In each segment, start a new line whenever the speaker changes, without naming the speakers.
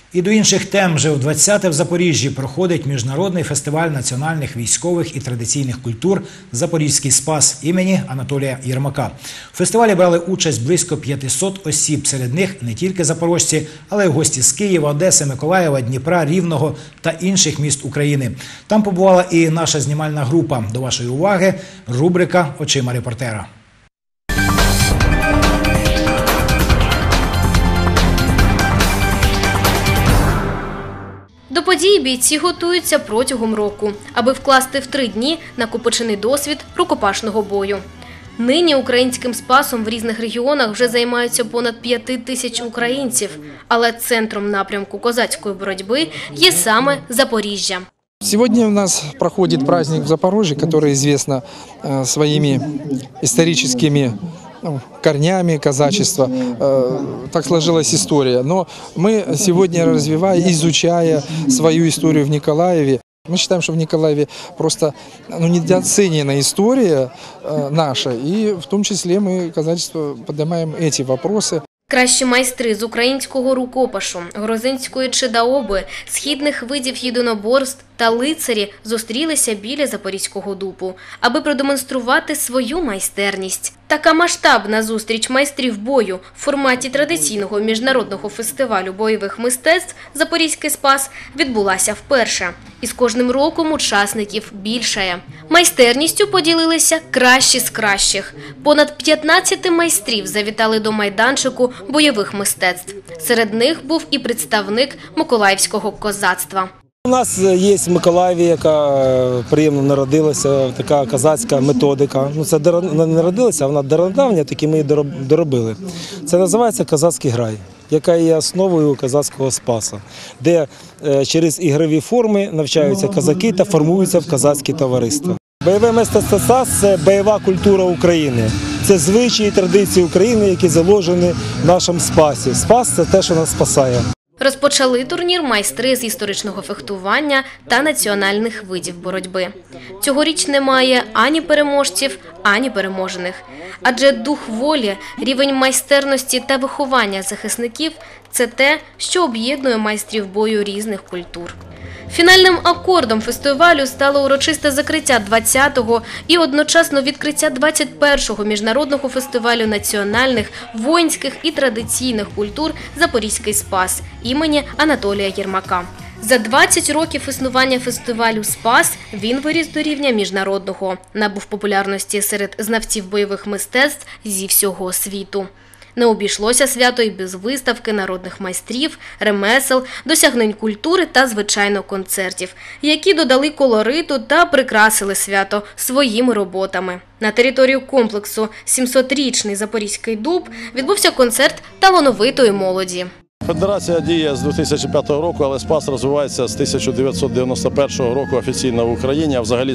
І до інших тем. Вже в 20-те в Запоріжжі проходить міжнародний фестиваль національних військових і традиційних культур «Запорізький спас» імені Анатолія Єрмака. У фестивалі брали участь близько 500 осіб. Серед них не тільки запорожці, але й гості з Києва, Одеси, Миколаєва, Дніпра, Рівного та інших міст України. Там побувала і наша знімальна група. До вашої уваги рубрика «Очима репортера».
До події бійці готуються протягом року, аби вкласти в 3 дні накопичений досвід рукопашного бою. Нині українським спасом в різних регіонах вже займаються понад 5 тисяч українців, але центром напрямку козацької боротьби є саме Запоріжжя.
Сегодня у нас проходит праздник в Запорожье, который известно своими историческими корнями казачества. Так сложилась история. Но мы сегодня, развивая, изучая свою историю в Николаеве, мы считаем, что в Николаеве просто недооценена история наша, и в том числе мы, казачество, поднимаем эти вопросы.
Кращі майстри з українського рукопашу, грузинської чидаоби, східних видів єдиноборств та лицарі зустрілися біля Запорізького дупу, аби продемонструвати свою майстерність. Така масштабна зустріч майстрів бою в форматі традиційного міжнародного фестивалю бойових мистецтв «Запорізький спас» відбулася вперше. І з кожним роком учасників більшає. Майстерністю поділилися кращі з кращих. Понад 15 майстрів завітали до майданчику бойових мистецтв. Серед них був і представник миколаївського козацтва.
У нас є в Миколаєві, яка приємно народилася, така козацька методика. Це не народилася, а вона давня, таки ми її доробили. Це називається «Козацький грай», яка є основою козацького спасу, де через ігрові форми навчаються козаки та формуються в козацькі товариства. Бойове мистецтво «Спас» – це бойова культура України. Це звичаї і традиції України, які заложені в нашому спасі. Спас – це те, що нас спасає.
Розпочали турнір майстри з історичного фехтування та національних видів боротьби. Цьогоріч немає ані переможців, ані переможених. Адже дух волі, рівень майстерності та виховання захисників – це те, що об'єднує майстрів бою різних культур. Фінальним акордом фестивалю стало урочисте закриття 20-го і одночасно відкриття 21-го міжнародного фестивалю національних, воїнських і традиційних культур «Запорізький спас» імені Анатолія Єрмака. За 20 років існування фестивалю «Спас» він виріс до рівня міжнародного, набув популярності серед знавців бойових мистецтв зі всього світу. Не обійшлося свято і без виставки народних майстрів, ремесел, досягнень культури та, звичайно, концертів, які додали колориту та прикрасили свято своїми роботами. На територію комплексу «700-річний Запорізький дуб» відбувся концерт талановитої молоді.
Федерація діє з 2005 року, але Спас розвивається з 1991 року офіційно в Україні, а взагалі з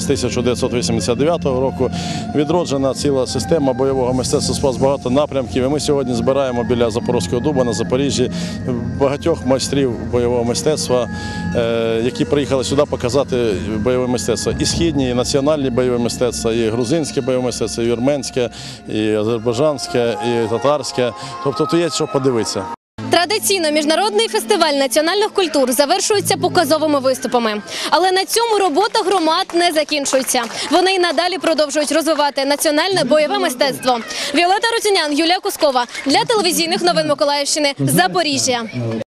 1989 року. Відроджена ціла система бойового мистецтва Спас, багато напрямків. І ми сьогодні збираємо біля Запорізького дуба на Запоріжжі багатьох майстрів бойового мистецтва, які приїхали сюди показати бойове мистецтво. І східні, і національні бойові мистецтва, і грузинське бойове мистецтво, і вірменське, і азербайджанське, і татарське. Тобто тут є що подивитися.
Традиційно міжнародний фестиваль національних культур завершується показовими виступами. Але на цьому робота громад не закінчується. Вони й надалі продовжують розвивати національне бойове мистецтво. Віолетта Рутюнян, Юлія Кускова. Для телевізійних новин Миколаївщини. Запоріжжя.